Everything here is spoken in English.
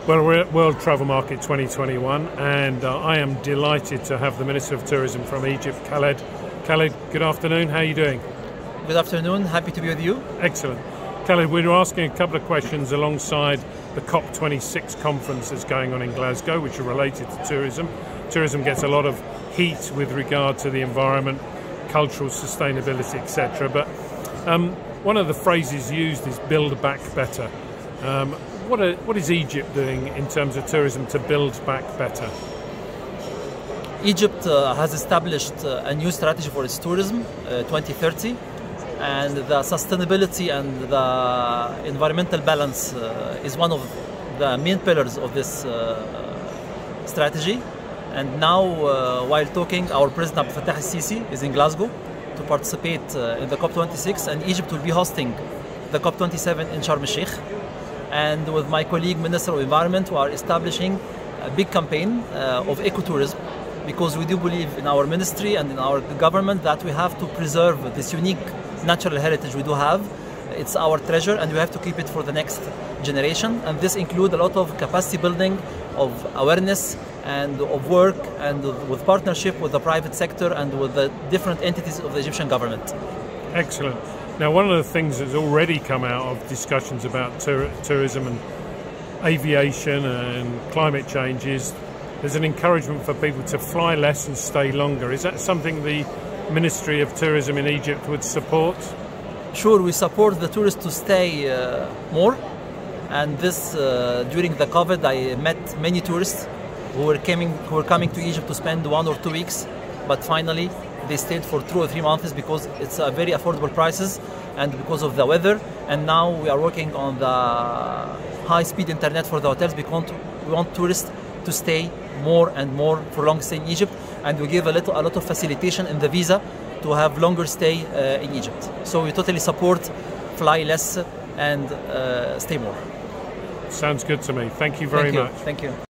Well, we're at World Travel Market 2021, and I am delighted to have the Minister of Tourism from Egypt, Khaled. Khaled, good afternoon. How are you doing? Good afternoon. Happy to be with you. Excellent. Khaled, we were asking a couple of questions alongside the COP26 conference that's going on in Glasgow, which are related to tourism. Tourism gets a lot of heat with regard to the environment, cultural sustainability, etc. But one of the phrases used is build back better. What is Egypt doing in terms of tourism to build back better? Egypt has established a new strategy for its tourism, 2030, and the sustainability and the environmental balance is one of the main pillars of this strategy. And now, while talking, our President Abdel Fattah el-Sisi is in Glasgow to participate in the COP26, and Egypt will be hosting the COP27 in Sharm el-Sheikh. And with my colleague, Minister of Environment, we are establishing a big campaign of ecotourism, because we do believe in our ministry and in our government that we have to preserve this unique natural heritage we do have. It's our treasure, and we have to keep it for the next generation. And this includes a lot of capacity building, of awareness, and of work, and with partnership with the private sector and with the different entities of the Egyptian government. Excellent. Now, one of the things that's already come out of discussions about tourism and aviation and climate change is there's an encouragement for people to fly less and stay longer. Is that something the Ministry of Tourism in Egypt would support? Sure, we support the tourists to stay more. And this, during the COVID, I met many tourists who were coming to Egypt to spend 1 or 2 weeks, but finally they stayed for 2 or 3 months because it's a very affordable prices and because of the weather. And now we are working on the high-speed internet for the hotels because we want tourists to stay more and more for long stay in Egypt, and we give a lot of facilitation in the visa to have longer stay in Egypt. So we totally support fly less and stay more. Sounds good to me. Thank you very much. Thank you.